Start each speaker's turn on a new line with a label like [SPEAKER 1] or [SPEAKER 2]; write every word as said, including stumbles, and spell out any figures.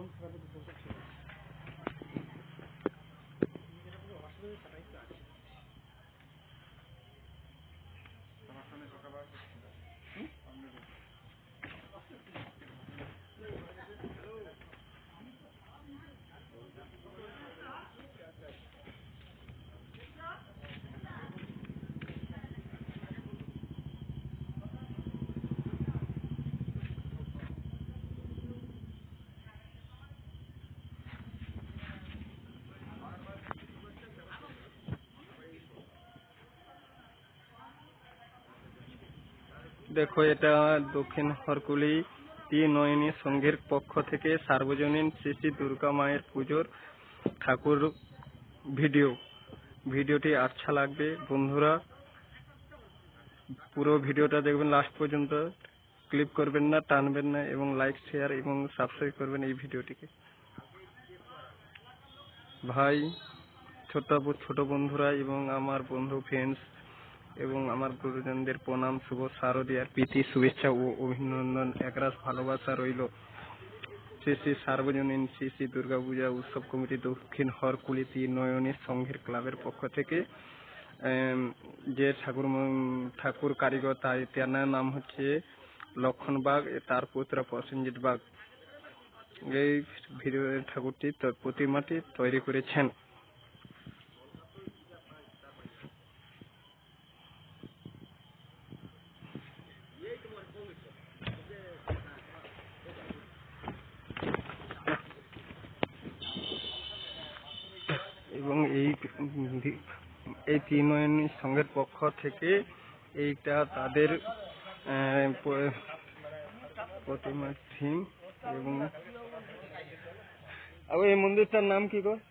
[SPEAKER 1] দেখো, এটা দক্ষিণ হরকুলি ত্রিনয়নী সংঘের পক্ষ থেকে সার্বজনীন শ্রী শ্রী দুর্গা মায়ের পুজোর ঠাকুর ভিডিও। ভিডিওটি আচ্ছা লাগবে বন্ধুরা, পুরো ভিডিওটা দেখবেন লাস্ট পর্যন্ত, ক্লিপ করবেন না, টানবেন না, এবং লাইক শেয়ার এবং সাবস্ক্রাইব করবেন এই ভিডিওটিকে। ভাই, ছোট ছোট বন্ধুরা এবং আমার বন্ধু ফ্রেন্ডস এবং আমার গুরুজনদের প্রণাম, শুভ শারদীয়ার প্রীতি শুভেচ্ছা ও অভিনন্দন, একরাশ ভালোবাসা রইল। শ্রী শ্রী সার্বজনীন শ্রী শ্রী দুর্গা পূজা উৎসব কমিটি দক্ষিণ হরকুলি ত্রিনয়নী সংঘের ক্লাবের পক্ষ থেকে যে ঠাকুর ঠাকুর কারিগর, তাই তার নাম হচ্ছে লক্ষণ বাগ, তার পুত্র প্রসেনজিৎ বাগ এই ভিডিও ঠাকুরটি প্রতিমাটি তৈরি করেছেন। এবং এই এই ত্রিনয়নী সংঘের পক্ষ থেকে এইটা তাদের প্রতিমা থিম। এবং এই মন্দিরটার নাম কি গো?